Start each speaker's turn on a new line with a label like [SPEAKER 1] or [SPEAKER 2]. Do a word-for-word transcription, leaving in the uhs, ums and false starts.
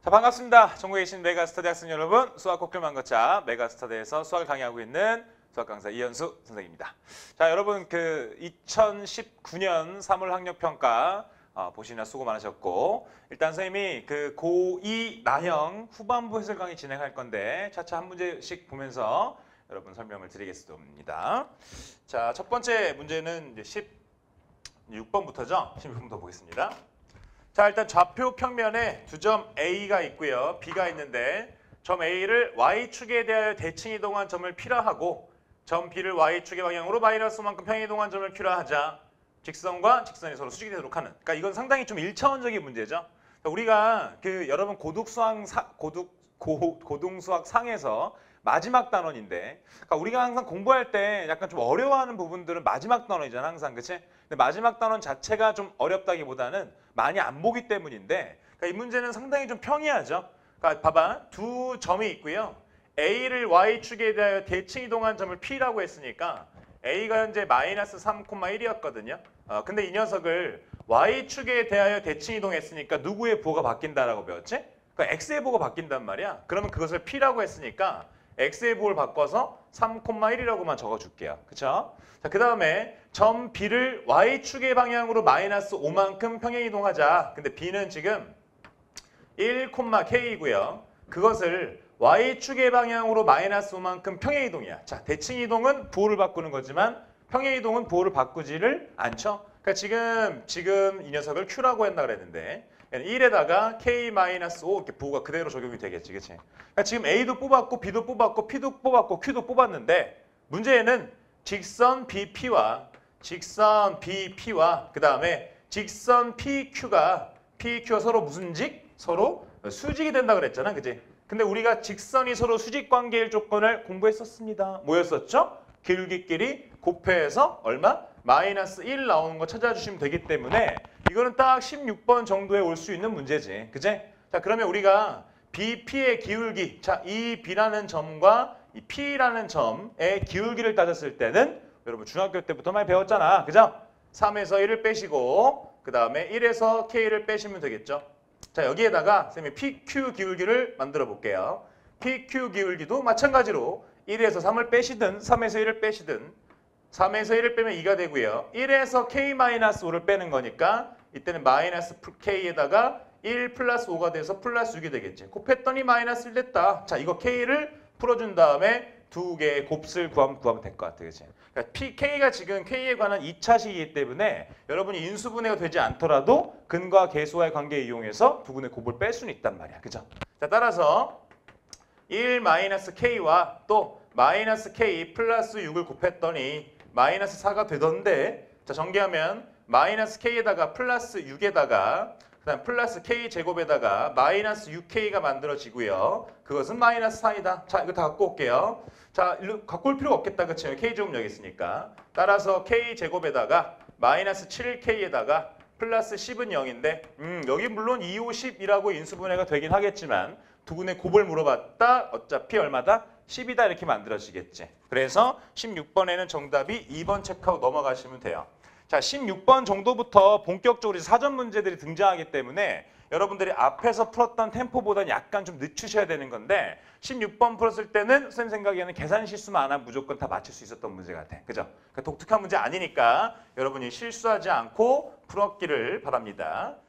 [SPEAKER 1] 자, 반갑습니다. 전국에 계신 메가스터디 학생 여러분, 수학 꼭들만 걷자 메가스터디에서 수학을 강의하고 있는 수학 강사 이현수 선생님입니다. 자, 여러분 그 이천십구 년 삼월 학력평가 어, 보시느라 수고 많으셨고, 일단 선생님이 그 고이 나형 후반부 해설 강의 진행할 건데 차차 한 문제씩 보면서 여러분 설명을 드리겠습니다. 자, 첫 번째 문제는 이제 십육 번부터죠. 십육 번부터 보겠습니다. 자, 일단 좌표 평면에 두 점 A가 있고요. B가 있는데 점 A를 Y축에 대하여 대칭 이동한 점을 P라 하고 점 B를 Y축의 방향으로 마이너스 오만큼 평행 이동한 점을 Q라 하자. 직선과 직선이 서로 수직이 되도록 하는. 그러니까 이건 상당히 좀 일차원적인 문제죠. 그러니까 우리가 그 여러분 고등수학 사, 고등 고, 고등수학 상에서 마지막 단원인데, 그러니까 우리가 항상 공부할 때 약간 좀 어려워하는 부분들은 마지막 단원이잖아, 항상, 그렇지? 근데 마지막 단원 자체가 좀 어렵다기보다는 많이 안 보기 때문인데, 그러니까 이 문제는 상당히 좀 평이하죠. 그러니까 봐봐, 두 점이 있고요. A를 Y축에 대하여 대칭 이동한 점을 P라고 했으니까 A가 현재 마이너스 삼, 일이었거든요. 어, 근데 이 녀석을 Y축에 대하여 대칭 이동했으니까 누구의 부호가 바뀐다라고 배웠지? 그러니까 X의 부호가 바뀐단 말이야. 그러면 그것을 P라고 했으니까 X의 부호를 바꿔서 삼, 일이라고만 적어줄게요. 그쵸? 자, 그 다음에 점 B를 Y축의 방향으로 마이너스 오만큼 평행 이동하자. 근데 B는 지금 일, K이고요. 그것을 Y축의 방향으로 마이너스 오만큼 평행 이동이야. 자, 대칭 이동은 부호를 바꾸는 거지만 평행 이동은 부호를 바꾸지를 않죠. 그러니까 지금 지금 이 녀석을 Q라고 했나 그랬는데 일에다가 K 마이너스 오 이렇게 부호가 그대로 적용이 되겠지, 그렇지? 그러니까 지금 A도 뽑았고 B도 뽑았고 P도 뽑았고 Q도 뽑았는데 문제에는 직선 비피와 직선 비피와 그 다음에 직선 피큐가 피큐가 서로 무슨 직? 서로 수직이 된다 그랬잖아, 그지? 근데 우리가 직선이 서로 수직 관계일 조건을 공부했었습니다. 뭐였었죠? 기울기끼리 곱해서 얼마? 마이너스 일 나오는 거 찾아주시면 되기 때문에 이거는 딱 십육 번 정도에 올 수 있는 문제지. 그치? 자, 그러면 우리가 비피의 기울기, 자, 이 B라는 점과 이 P라는 점의 기울기를 따졌을 때는 여러분 중학교 때부터 많이 배웠잖아. 그죠? 삼에서 일을 빼시고 그 다음에 일에서 K를 빼시면 되겠죠. 자, 여기에다가 선생님이 피큐 기울기를 만들어 볼게요. 피큐 기울기도 마찬가지로 일에서 삼을 빼시든 삼에서 일을 빼시든 삼에서 일을 빼면 이가 되고요. 일에서 K 마이너스 오를 빼는 거니까 이때는 마이너스 K에다가 일 플러스 오가 돼서 플러스 육이 되겠지. 곱했더니 마이너스 일 됐다. 자, 이거 K를 풀어준 다음에 두 개의 곱슬 구하면, 구하면 될 것 같아. 그치? 그러니까 P, K가 지금 K에 관한 이 차식이기 때문에 여러분이 인수분해가 되지 않더라도 근과 계수와의 관계 이용해서 두 분의 곱을 뺄 수는 있단 말이야. 그죠? 자, 따라서 일 마이너스 K와 또 마이너스 K 플러스 육을 곱했더니 마이너스 사가 되던데, 자, 전개하면 마이너스 K에다가 플러스 육에다가 그 다음 플러스 K 제곱에다가 마이너스 육 K가 만들어지고요. 그것은 마이너스 사이다. 자, 이거 다 갖고 올게요. 자, 일로 갖고 올 필요가 없겠다. 그치? K 제곱 여기 있으니까. 따라서 K 제곱에다가 마이너스 칠 K에다가 플러스 십은 영인데 음, 여기 물론 이, 오, 십이라고 인수분해가 되긴 하겠지만 두 분의 곱을 물어봤다. 어차피 얼마다? 십이다 이렇게 만들어지겠지. 그래서 십육 번에는 정답이 이 번 체크하고 넘어가시면 돼요. 자, 십육 번 정도부터 본격적으로 사전 문제들이 등장하기 때문에 여러분들이 앞에서 풀었던 템포보다는 약간 좀 늦추셔야 되는 건데 십육 번 풀었을 때는 선생님 생각에는 계산 실수만 안 하면 무조건 다 맞출 수 있었던 문제 같아. 그죠? 그러니까 독특한 문제 아니니까 여러분이 실수하지 않고 풀었기를 바랍니다.